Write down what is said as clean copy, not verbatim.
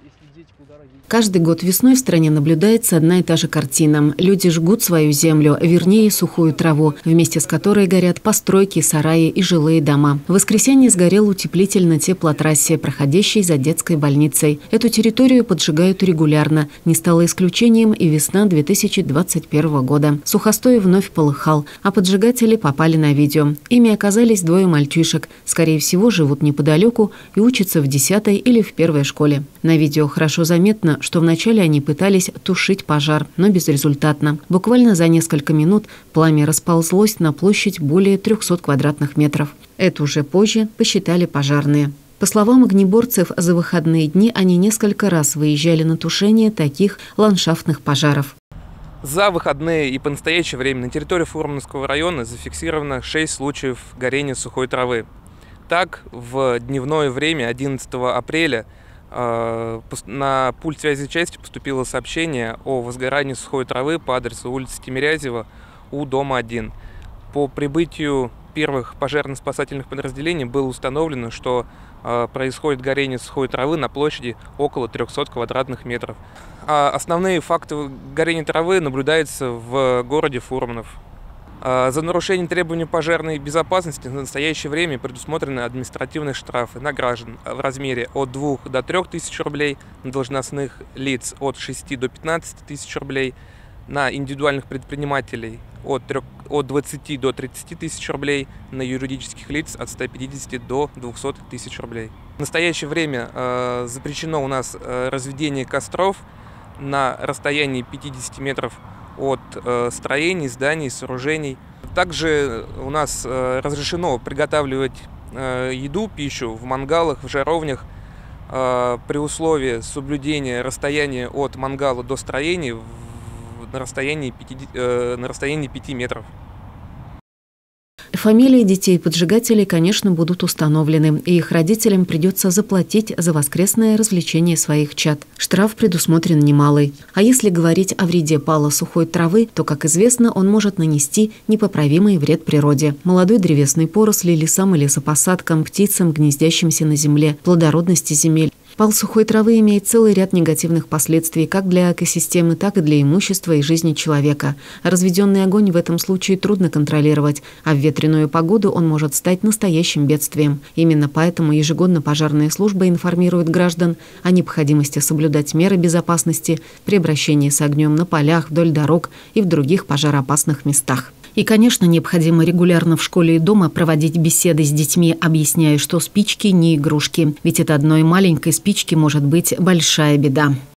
Каждый год весной в стране наблюдается одна и та же картина. Люди жгут свою землю, вернее сухую траву, вместе с которой горят постройки, сараи и жилые дома. В воскресенье сгорел утеплитель на теплотрассе, проходящей за детской больницей. Эту территорию поджигают регулярно. Не стало исключением и весна 2021 года. Сухостой вновь полыхал, а поджигатели попали на видео. Ими оказались двое мальчишек. Скорее всего, живут неподалеку и учатся в 10-й или в 1-й школе. На видео хорошо заметно, что вначале они пытались тушить пожар, но безрезультатно. Буквально за несколько минут пламя расползлось на площадь более 300 квадратных метров. Это уже позже посчитали пожарные. По словам огнеборцев, за выходные дни они несколько раз выезжали на тушение таких ландшафтных пожаров. За выходные и по настоящее время на территории Фурманского района зафиксировано 6 случаев горения сухой травы. Так, в дневное время 11 апреля на пульт связи части поступило сообщение о возгорании сухой травы по адресу улицы Тимирязева у дома 1. По прибытию первых пожарно-спасательных подразделений было установлено, что происходит горение сухой травы на площади около 300 квадратных метров. Основные факты горения травы наблюдаются в городе Фурманов. За нарушение требований пожарной безопасности в настоящее время предусмотрены административные штрафы на граждан в размере от 2 до 3 тысяч рублей, на должностных лиц от 6 до 15 тысяч рублей, на индивидуальных предпринимателей от 20 до 30 тысяч рублей, на юридических лиц от 150 до 200 тысяч рублей. В настоящее время запрещено у нас разведение костров на расстоянии 50 метров от строений, зданий, сооружений. Также у нас разрешено приготавливать еду, пищу в мангалах, в жаровнях при условии соблюдения расстояния от мангала до строений на расстоянии 5 метров. Фамилии детей-поджигателей, конечно, будут установлены, и их родителям придется заплатить за воскресное развлечение своих чад. Штраф предусмотрен немалый. А если говорить о вреде пала сухой травы, то, как известно, он может нанести непоправимый вред природе. Молодой древесной поросли, лесам и лесопосадкам, птицам, гнездящимся на земле, плодородности земель. Пал сухой травы имеет целый ряд негативных последствий как для экосистемы, так и для имущества и жизни человека. Разведенный огонь в этом случае трудно контролировать, а в ветреную погоду он может стать настоящим бедствием. Именно поэтому ежегодно пожарная служба информирует граждан о необходимости соблюдать меры безопасности при обращении с огнем на полях, вдоль дорог и в других пожароопасных местах. И, конечно, необходимо регулярно в школе и дома проводить беседы с детьми, объясняя, что спички не игрушки. Ведь от одной маленькой спички может быть большая беда.